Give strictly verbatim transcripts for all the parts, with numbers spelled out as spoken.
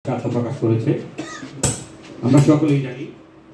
আত্মপ্রকাশ করেছে। আমরা সকলেই জানি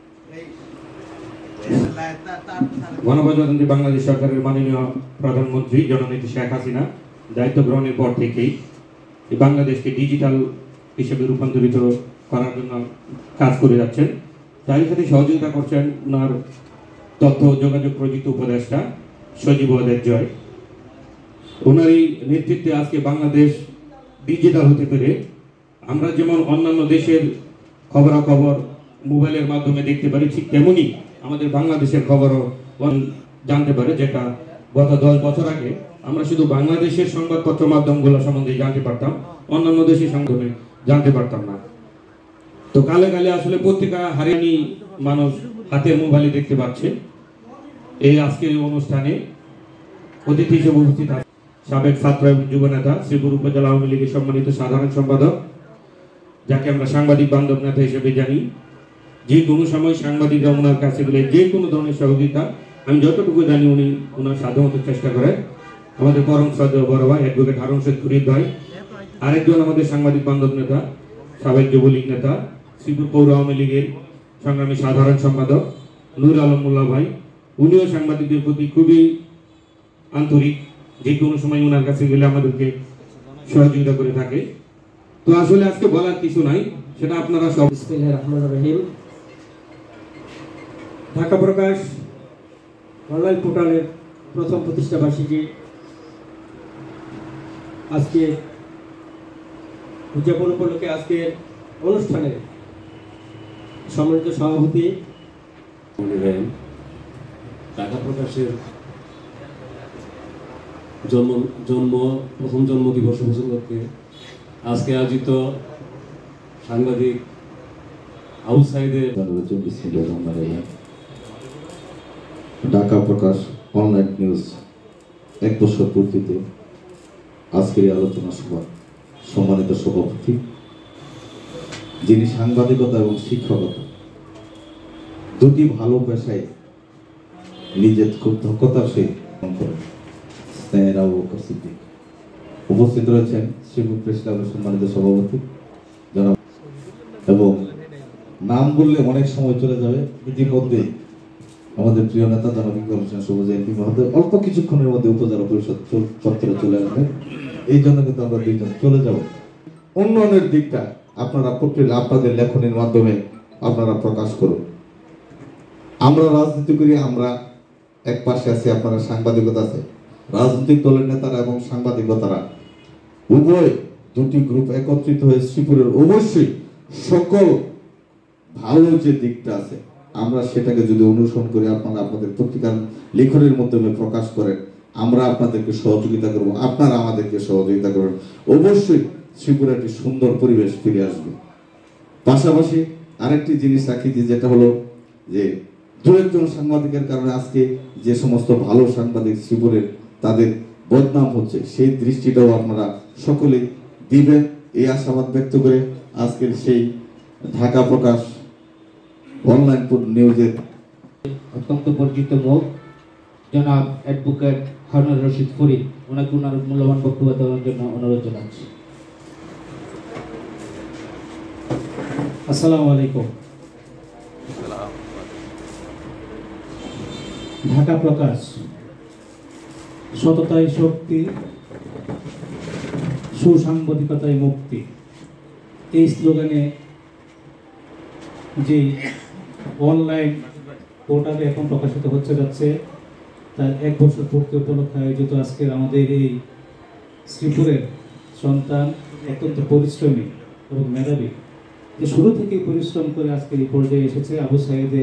গণপ্রজাতন্ত্রী বাংলাদেশ সরকারের মাননীয় প্রধানমন্ত্রী জননেত্রী শেখ হাসিনা দায়িত্ব গ্রহণের পর থেকেই বাংলাদেশকে ডিজিটাল হিসেবে রূপান্তরিত করার জন্য কাজ করে যাচ্ছেন। তারই সাথে সহযোগিতা করছেন ওনার তথ্য যোগাযোগ প্রযুক্তি উপদেষ্টা সজীব ওয়াজেদ জয়। ওনারই নেতৃত্বে আজকে বাংলাদেশ ডিজিটাল হতে পেরে আমরা যেমন অন্যান্য দেশের খবরাখবর মোবাইলের মাধ্যমে দেখতে পারি, ঠিক তেমনি আমাদের বাংলাদেশের খবরও জানতে পারে, যেটা গত দশ বছর আগে আমরা শুধু বাংলাদেশের সংবাদপত্র মাধ্যমগুলো সম্বন্ধে জানতে পারতাম, অন্যান্য দেশের সংবাদে জানতে পারতাম না। তো কালে কালে আসলে পত্রিকা হারিয়ে মানুষ হাতের মোবাইলে দেখতে পাচ্ছে। এই আজকের অনুষ্ঠানে অতিথি হিসেবে উপস্থিত আছে সাবেক ছাত্র এবং যুব নেতা শ্রীপুর উপজেলা আওয়ামী লীগের সম্মানিত সাধারণ সম্পাদক, যাকে আমরা সাংবাদিক বান্ধব নেতা হিসেবে জানি। যে কোনো সময় সাংবাদিকরা ওনার কাছে গেলে যে কোনো ধরনের সহযোগিতা, আমি যতটুকু জানি উনি ওনার সাধ্যমতো চেষ্টা করেন। আমাদের পরম শ্রদ্ধেয় বড় ভাই অ্যাডভোকেট হারুন শেখ ফরিদ ভাই, আরেকজন আমাদের সাংবাদিক বান্ধব নেতা সাবেক যুবলীগ নেতা শ্রীপুর পৌর আওয়ামী লীগের সংগ্রামী সাধারণ সম্পাদক নূর আলম মোল্লা ভাই, উনিও সাংবাদিকদের প্রতি খুবই আন্তরিক। যে কোনো সময় ওনার কাছে গেলে আমাদেরকে সহযোগিতা করে থাকে। তো আসলে আজকে বলার কিছু নাই, সেটা আপনারা সব। বিসমিল্লাহির রহমানির রহিম। ঢাকা প্রকাশ অনলাইন পোর্টালের প্রথম প্রতিষ্ঠা বার্ষিকী আজকে উদযাপন উপলক্ষে আজকের অনুষ্ঠানের সম্মানিত সভাপতি ঢাকা প্রকাশের জন্ম জন্ম প্রথম জন্ম দিবস উপলক্ষে আজকে আয়োজিত সাংবাদিক আবু সাইদের ঢাকা প্রকাশ অনলাইন নিউজ এক বছর পূর্তিতে আজকের এই আলোচনা সভা সম্মানিত সভাপতি, যিনি সাংবাদিকতা এবং শিক্ষকতা দুটি ভালো পেশায় নিজের খুব দক্ষতার সহিত করেন, স্নেহের আবু বকর সিদ্দিক। উপস্থিত রয়েছেন শ্রীপুর প্রেস ক্লাবের সম্মানিত সভাপতি জনাব, এবং নাম বললে অনেক সময় চলে যাবে, ইতিমধ্যে আমাদের প্রিয় নেতা জনাব ইকবাল হোসেন সবুজ এমপি মহোদয় অল্প কিছুক্ষণের মধ্যে উপজেলা পরিষদ চত্বরে চলে আসবে। এই জন্য কিন্তু আমরা দুইজন চলে যাব। উন্নয়নের দিকটা আপনারা পত্রিকা আপনাদের লেখনের মাধ্যমে আপনারা প্রকাশ করুন। আমরা রাজনীতি করি, আমরা এক পাশে আছি, আপনারা সাংবাদিকতা আছে। রাজনৈতিক দলের নেতারা এবং সাংবাদিকতারা উভয় দুটি গ্রুপ একত্রিত হয়ে শ্রীপুরের অবশ্যই সকল ভালো যে দিকটা আছে আমরা সেটাকে যদি অনুসরণ করি, আপনারা আপনাদের পত্রিকার লেখনের মাধ্যমে প্রকাশ করেন, আমরা আপনাদেরকে সহযোগিতা করব, আপনারা আমাদেরকে সহযোগিতা করবেন, অবশ্যই শ্রীপুরে একটি সুন্দর পরিবেশ ফিরে আসবে। পাশাপাশি আরেকটি জিনিস রাখি, যেটা হলো যে দু একজন সাংবাদিকের কারণে আজকে যে সমস্ত ভালো সাংবাদিক শ্রীপুরের তাদের বদনাম হচ্ছে, সেই দৃষ্টিটাও আপনারা সকলেই দিবেন, এই আশাবাদ ব্যক্ত করে আজকের সেই ঢাকা প্রকাশ অনলাইন নিউজের অত্যন্ত পরিচিত মুখ জনাব অ্যাডভোকেট হারুন রশিদ ফরিদ, ওনাকে ওনার মূল্যবান বক্তব্য দেওয়ার জন্য অনুরোধ জানাচ্ছি। আসসালামু আলাইকুম। ঢাকা প্রকাশ সততায় শক্তি, সুসাংবাদিকতায় মুক্তি, এই স্লোগানে যে অনলাইন পোর্টালে এখন প্রকাশিত হচ্ছে যাচ্ছে, তার এক বছর পূর্তি উপলক্ষে আয়োজিত আজকের আমাদের এই শ্রীপুরের সন্তান, অত্যন্ত পরিশ্রমী এবং মেধাবী, যে শুরু থেকেই পরিশ্রম করে আজকের এই পর্যায়ে এসেছে, আবু সাইদের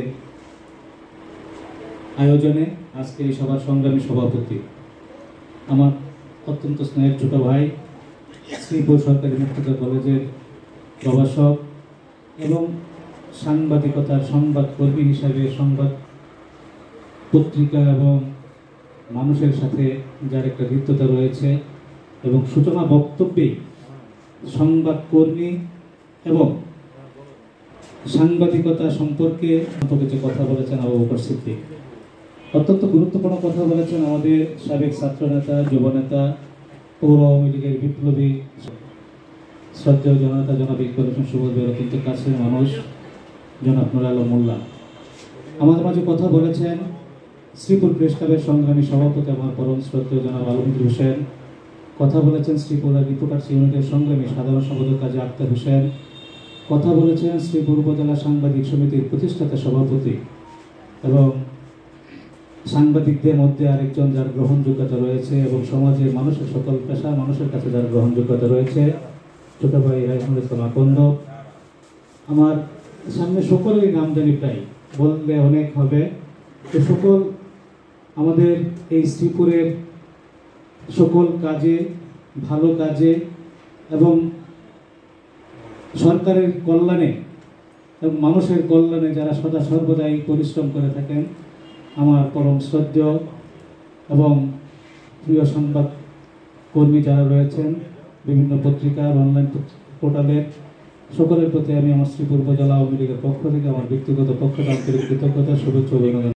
আয়োজনে আজকের এই সভার সংগ্রামী সভাপতি আমার অত্যন্ত স্নেহের ছোট ভাই, শ্রীপুর সরকারি মুক্তিযোদ্ধা কলেজের প্রভাষক এবং সাংবাদিকতার সংবাদকর্মী হিসাবে সংবাদ পত্রিকা এবং মানুষের সাথে যার একটা হৃদ্যতা রয়েছে, এবং সূচনা বক্তব্যে সংবাদকর্মী এবং সাংবাদিকতা সম্পর্কে কিছু কথা বলেছেন আবু বকর সিদ্দিক। অত্যন্ত গুরুত্বপূর্ণ কথা বলেছেন আমাদের সাবেক ছাত্র নেতা, যুব নেতা, পৌর আওয়ামী লীগের বিপ্লবী শ্রদ্ধেয় জনতা জনাব ইকবাল হোসেন সুবলের অত্যন্ত কাছের মানুষ জনাব নুর আলম মোল্লা আমাদের মাঝে কথা বলেছেন শ্রীপুর প্রেস ক্লাবের সংগ্রামী সভাপতি আমার পরম শ্রদ্ধেয় জনাব আলমগীর হোসেন, কথা বলেছেন শ্রীপুর রিপোর্টার্স ইউনিটের সংগ্রামী সাধারণ সম্পাদক কাজী আক্তার হোসেন, কথা বলেছেন শ্রীপুর উপজেলা সাংবাদিক সমিতির প্রতিষ্ঠাতা সভাপতি এবং সাংবাদিকদের মধ্যে আরেকজন যার গ্রহণযোগ্যতা রয়েছে এবং সমাজের মানুষের সকল পেশার মানুষের কাছে যার গ্রহণযোগ্যতা রয়েছে ছোট ভাই রাইসুল ইসলাম আকন্দ। আমার সামনে সকলেরই নাম জানি, প্রায় বললে অনেক হবে, তো সকল আমাদের এই শ্রীপুরের সকল কাজে ভালো কাজে এবং সরকারের কল্যাণে এবং মানুষের কল্যাণে যারা সদা সর্বদাই পরিশ্রম করে থাকেন আমার পরম শ্রদ্ধেয় এবং প্রিয় সংবাদ কর্মী যারা রয়েছেন বিভিন্ন পত্রিকার অনলাইন পোর্টালের সকলের প্রতি আমি আমার শ্রীপুর উপজেলা আওয়ামী লীগের পক্ষ থেকে আমার ব্যক্তিগত পক্ষ থেকে আন্তরিক কৃতজ্ঞতা শুভেচ্ছা অভিনন্দন।